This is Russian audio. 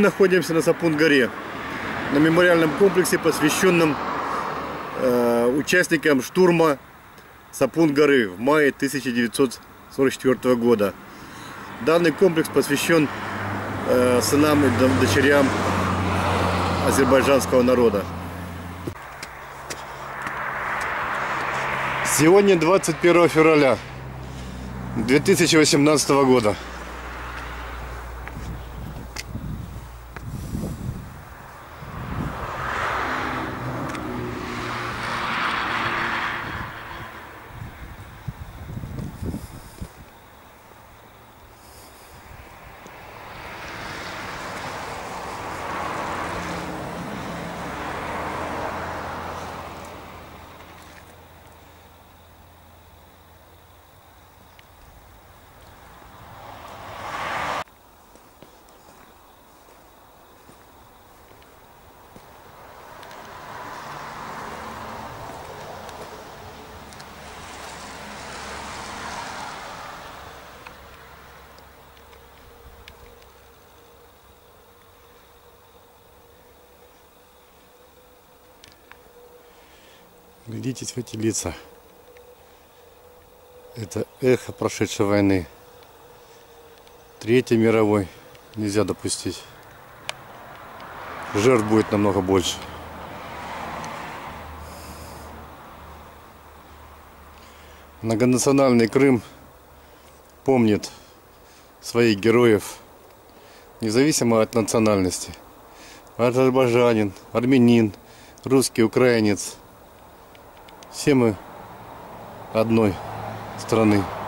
находимся на Сапун-горе, на мемориальном комплексе, посвященном участникам штурма Сапун-горы в мае 1944 года. Данный комплекс посвящен сынам и дочерям азербайджанского народа. Сегодня 21 февраля 2018 года. Глядитесь в эти лица. Это эхо прошедшей войны. Третьей мировой нельзя допустить. Жертв будет намного больше. Многонациональный Крым помнит своих героев, независимо от национальности. Азербайджанин, армянин, русский, украинец. Все мы одной страны.